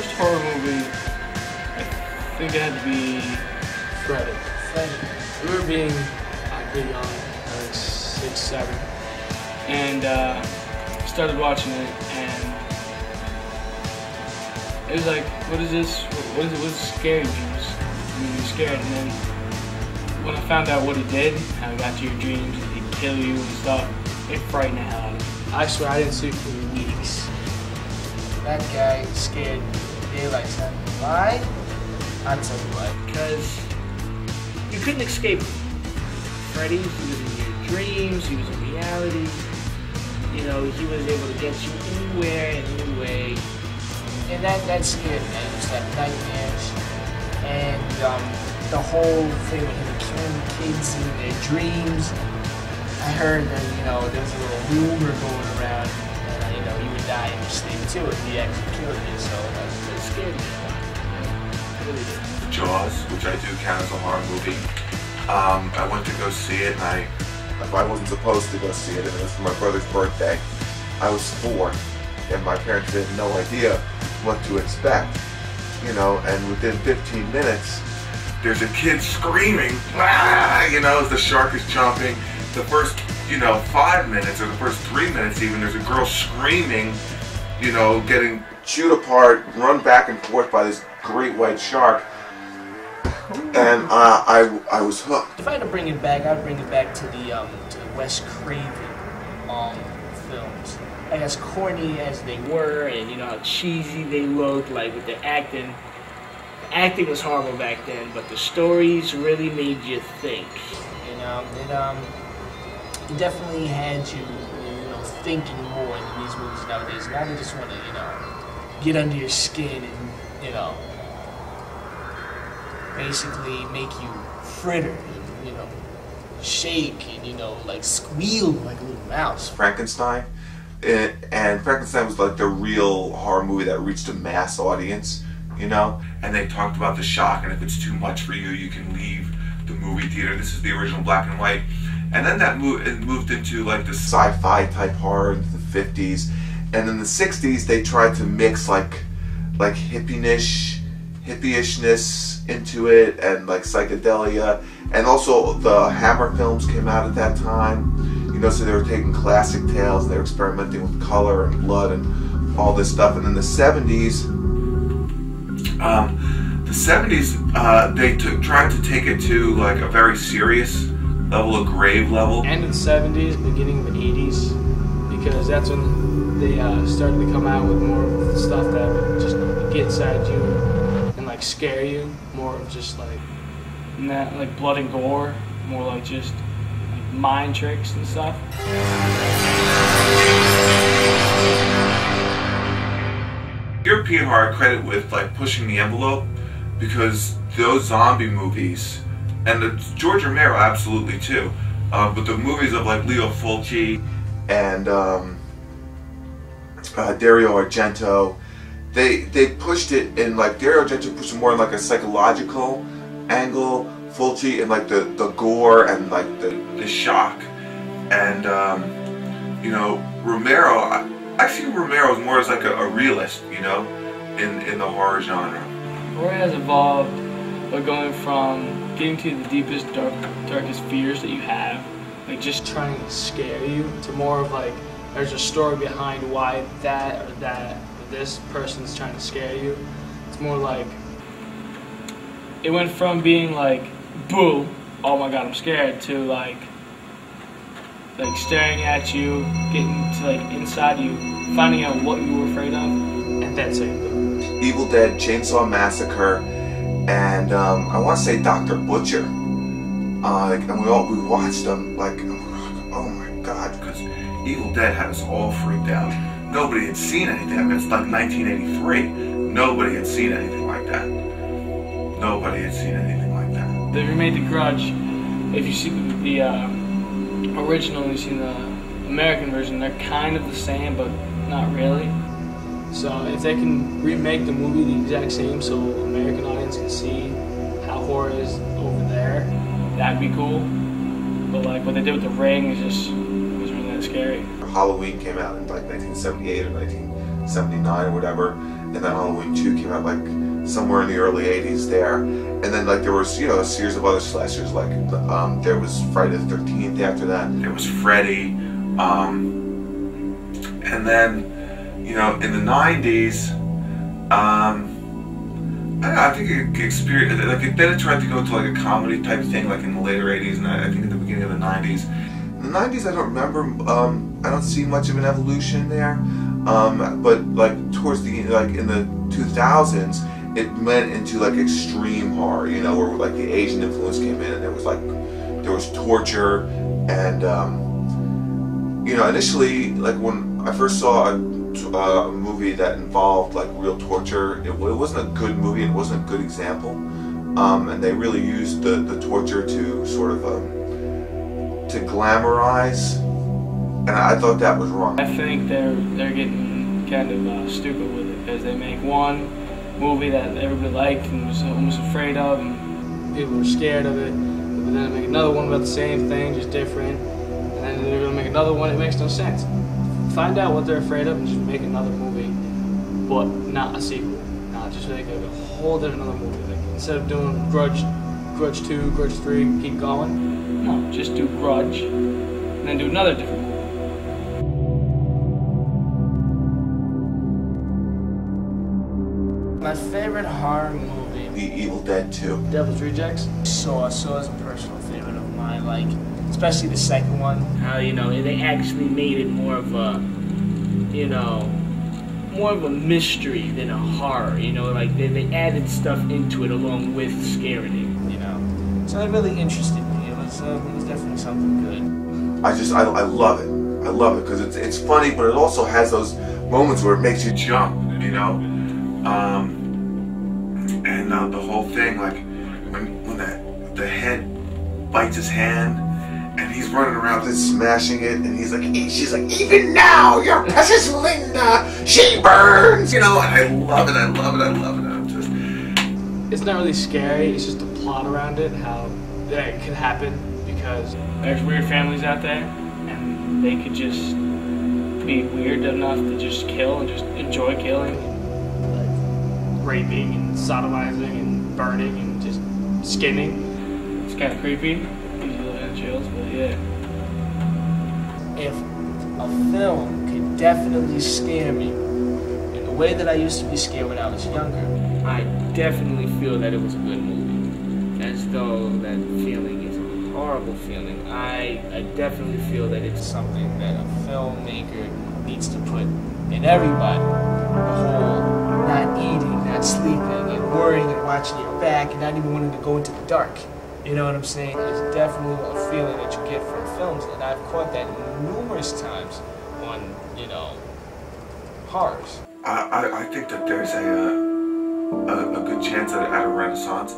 first horror movie, I think it had to be Freddy. I remember being pretty young, like 6, 7, and started watching it, and it was like, what is this? What is scary news? I mean, you're scared, and then when I found out what he did, how he got to your dreams, and he'd kill you and stuff, it frightened the hell out of me. I swear I didn't sleep for weeks. That guy scared daylights out of me. Why? I'll tell you why. Because you couldn't escape him. Freddy, he was in your dreams, he was in reality. You know, he was able to get you anywhere and any way. And that scared me. It was like nightmares. And the whole thing with him killing kids in their dreams. I heard that, you know, there was a little rumor going around that, you know, he would die in your sleep too if he actually killed you. So that scared me a lot. It really did. Jaws, which I do count as a horror movie. I went to go see it, and I wasn't supposed to go see it, and it was for my brother's birthday. I was 4, and my parents had no idea what to expect, you know, and within 15 minutes, there's a kid screaming, ah, you know, as the shark is jumping. The first, you know, 5 minutes, or the first 3 minutes even, there's a girl screaming, you know, getting chewed apart, run back and forth by this great white shark. And I was hooked. If I had to bring it back, I'd bring it back to the Wes Craven films. Like, as corny as they were, and you know how cheesy they looked, like with the acting. The acting was horrible back then, but the stories really made you think. You know, it definitely had you, you know, thinking more in these movies nowadays. Now they just want to, you know, get under your skin and, you know, basically make you fritter and, you know, shake and, you know, like squeal like a little mouse. Frankenstein, and Frankenstein was like the real horror movie that reached a mass audience, you know? And they talked about the shock, and if it's too much for you, you can leave the movie theater. This is the original black and white. And then that it moved into like the sci-fi type horror into the 50s. And in the 60s, they tried to mix like hippie-ishness into it, and like psychedelia. And also the Hammer films came out at that time. You know, so they were taking classic tales, and they were experimenting with color and blood and all this stuff. And in the 70s, they tried to take it to like a very serious level, a grave level. End of the 70s, beginning of the 80s, because that's when they started to come out with more stuff that would just get inside you and like scare you, more of just like not like blood and gore, more like just like mind tricks and stuff. European horror credit with like pushing the envelope, because those zombie movies, and the George Romero absolutely too, but the movies of like Leo Fulci and Dario Argento, they pushed it in like, Dario Argento pushed it more in like a psychological angle, Fulci in like the gore and like the shock, and you know, Romero, I see Romero more as like a realist, you know, in the horror genre. Horror has evolved by going from getting to the deepest, darkest fears that you have, like just trying to scare you, to more of like, there's a story behind why that or this person's trying to scare you. It's more like, it went from being like, boo, oh my god, I'm scared, to like staring at you, getting to like inside you, finding out what you were afraid of, and that's it. Evil Dead, Chainsaw Massacre, and I want to say Dr. Butcher. And we watched them like, oh my god, because Evil Dead had us all freaked out. Nobody had seen anything. I mean, it's like 1983. Nobody had seen anything like that. Nobody had seen anything like that. They remade The Grudge. If you see the original and you see the American version, they're kind of the same, but not really. So if they can remake the movie the exact same so American audience can see how horror is over there, that'd be cool. But like what they did with The Ring was really that scary. Halloween came out in like 1978 or 1979 or whatever, and then Halloween 2 came out like somewhere in the early 80s there. And then like there was, you know, a series of other slashers, like there was Friday the 13th after that. There was Freddy, and then, you know, in the 90s, I think it experienced, like, then it tried to go into like a comedy type thing, like in the later 80s, and I think at the beginning of the 90s. In the 90s, I don't remember, I don't see much of an evolution there, but like towards the, like in the 2000s, it went into like extreme horror, you know, where like the Asian influence came in, and there was torture, and you know, initially, like when I first saw a movie that involved like real torture, it wasn't a good movie, it wasn't a good example, and they really used the torture to sort of to glamorize, and I thought that was wrong. I think they're getting kind of stupid with it, because they make one movie that everybody liked and was almost afraid of, and people were scared of it, but then they make another one about the same thing, just different, and then they're going to make another one. It makes no sense. Find out what they're afraid of and just make another movie, but not a sequel. Not just make a whole different another movie. Like, instead of doing Grudge 2, Grudge 3, keep going. No, just do Grudge, and then do another different movie. My favorite horror movie, The Evil Dead 2. Devil's Rejects. Saw is a personal favorite of mine, like, especially the second one. How, you know, they actually made it more of a, you know, more of a mystery than a horror, you know, like they added stuff into it along with scaring it, you know. So it really interested me. It was definitely something good. I love it. I love it because it's funny, but it also has those moments where it makes you jump, you know. And the whole thing, like when the head bites his hand, and he's running around just smashing it, and she's like, even now, your precious Linda, she burns, you know. And I love it. I'm just. It's not really scary. It's just the plot around it, how that could happen, because there's weird families out there, and they could just be weird enough to just kill and just enjoy killing, and, like, raping and sodomizing and burning and just skinning. It's kind of creepy. Chills, but yeah. If a film could definitely scare me in the way that I used to be scared when I was younger, I definitely feel that it was a good movie. As though that feeling is a horrible feeling, I definitely feel that it's something that a filmmaker needs to put in everybody. The whole not eating, not sleeping, and worrying and watching your back, and not even wanting to go into the dark. You know what I'm saying? It's definitely a feeling that you get from films, and I've caught that numerous times on, you know, horrors. I think that there's a good chance at a renaissance.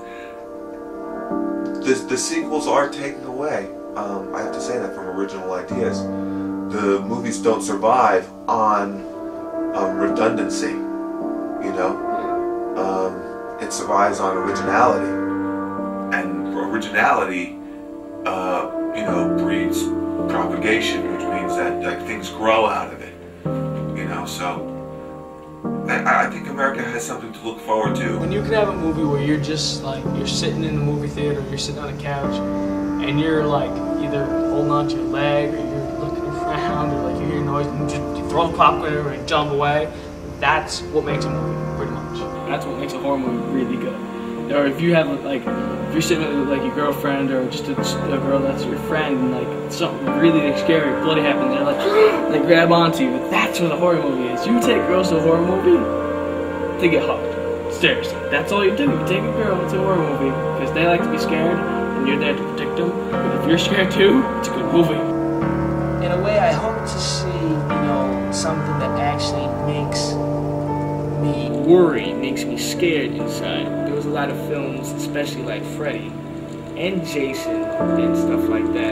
The sequels are taken away. I have to say that, from original ideas. The movies don't survive on redundancy, you know? It survives on originality. And originality, you know, breeds propagation, which means that like things grow out of it, you know. So I think America has something to look forward to. When you can have a movie where you're just like, you're sitting in the movie theater, you're sitting on a couch, and you're like either holding on to your leg, or you're looking around, or like you hear noise, and you throw the popcorn over and jump away. That's what makes a movie, pretty much. That's what makes a horror movie really good. Or if you have like, if you're sitting with like your girlfriend or just a girl that's your friend, and like something really scary, bloody happens, they're like, they grab onto you. That's what a horror movie is. You take girls to a horror movie to get hugged. Seriously, that's all you do. You take a girl to a horror movie because they like to be scared, and you're there to protect them. But if you're scared too, it's a good movie. In a way, I hope to see, you know, something that actually makes me worry, makes me scared inside. There was a lot of films, especially like Freddy and Jason and stuff like that,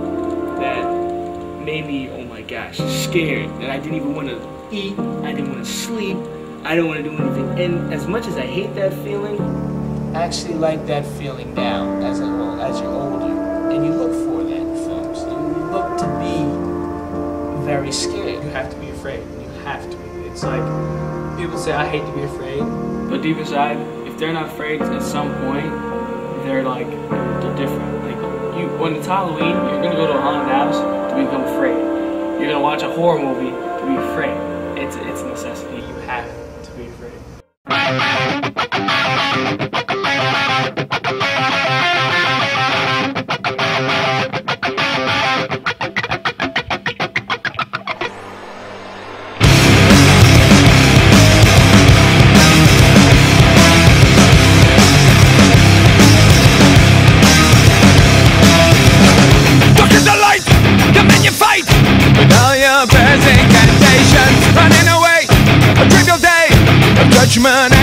that made me, oh my gosh, scared. And I didn't even want to eat, I didn't want to sleep, I didn't want to do anything. And as much as I hate that feeling, I actually like that feeling now as you're older. And you look for that in films. You look to be very scared. You have to be afraid. You have to be. It's like, you people say I hate to be afraid, but deep inside, if they're not afraid at some point, they're different. Like when it's Halloween, you're gonna go to a haunted house to become afraid. You're gonna watch a horror movie to be afraid. It's a necessity. You have to be afraid. Running away, a trivial day of judgment